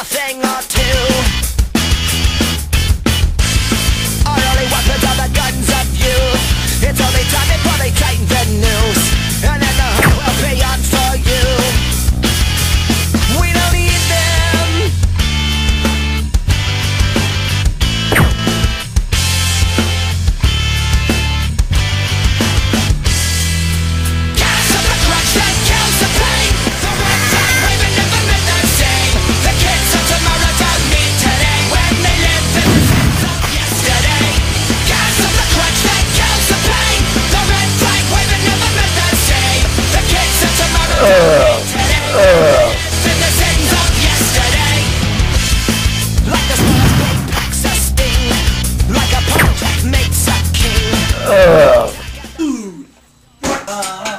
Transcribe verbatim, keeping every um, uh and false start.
a thing or two. Our only weapons are the guns of youth. It's only time before they tighten the noose, and then the hunt will be on for you. We don't need them. Gas of the crutch that kills the pain. The red flag waving never meant the same. The kids of tomorrow don't need today when they live in the sense of yesterday. Gas of the crutch that kills the pain. The red flag waving never meant the same. The kids of tomorrow don't need today when they live in the sense of yesterday. Like a squoh's blade packs a sting, like a punch makes a king. Uh.